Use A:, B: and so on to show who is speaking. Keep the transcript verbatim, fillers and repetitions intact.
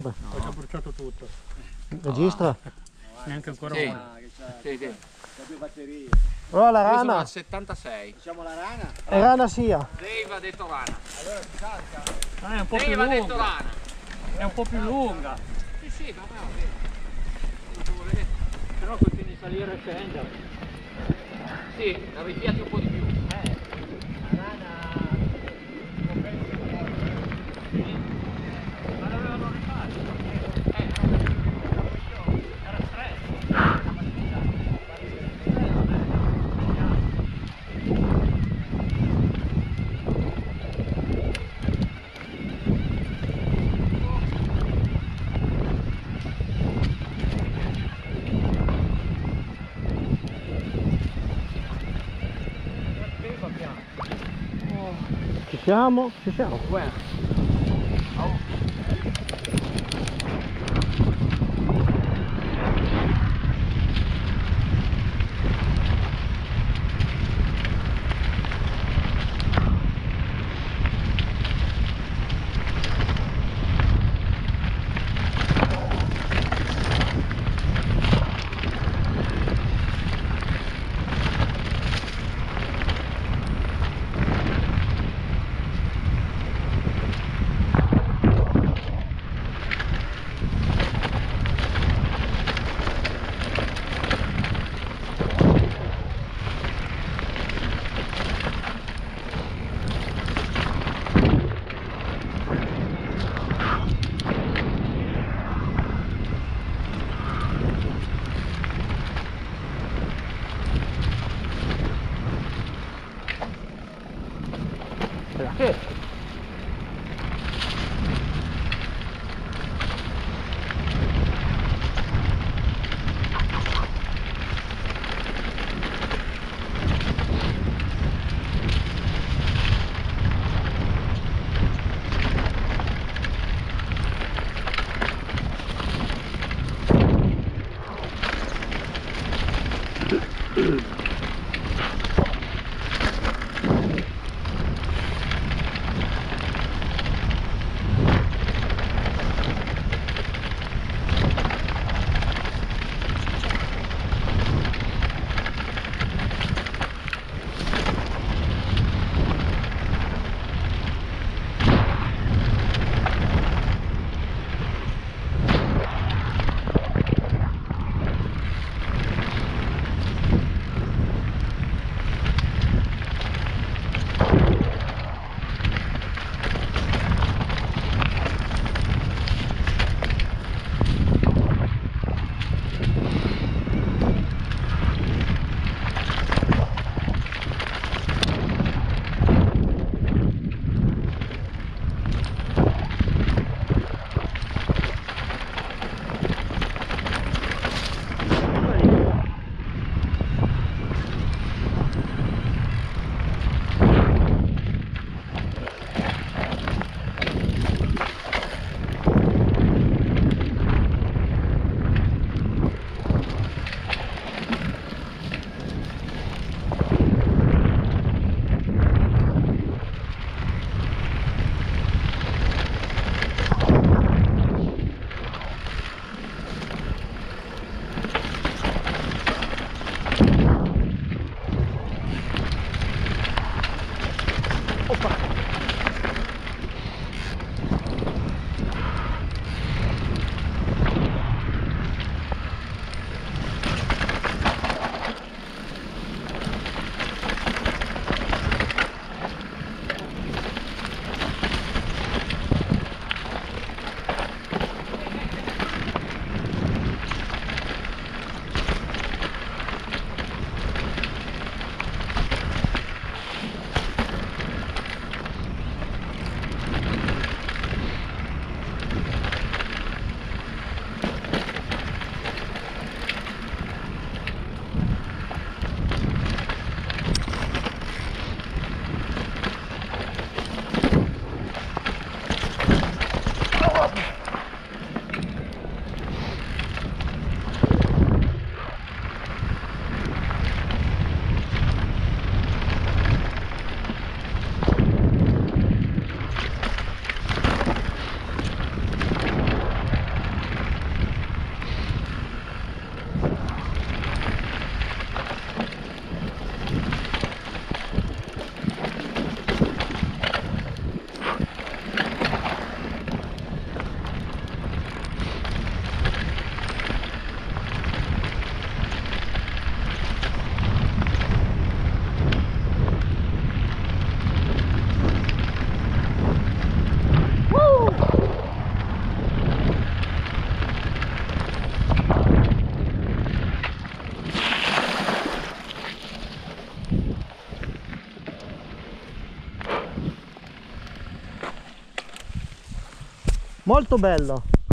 A: sempre.
B: Ho già bruciato tutto.
A: Registra?
B: Neanche ancora
C: Sì.
B: uno.
C: Sì, sì.
D: due batterie.
A: Allora la
C: Io sono
A: rana,
C: al settantasei.
D: Diciamo la rana?
A: è rana sia.
C: Dave ha detto rana.
D: Allora si salta.
B: Ah, è un po' più
C: Dave ha detto
B: lunga.
C: rana.
B: È un po' più lunga.
C: Sì, sì, va bene, va bene. Quello che volete.
B: Però continui a salire e scendere.
C: Sì, ripiatti un po' di più.
D: Eh, la rana non penso che
B: Ma dovevano rifare.
C: Eh, no.
B: Era stretto.
A: Ci siamo? Ci siamo. Molto bello.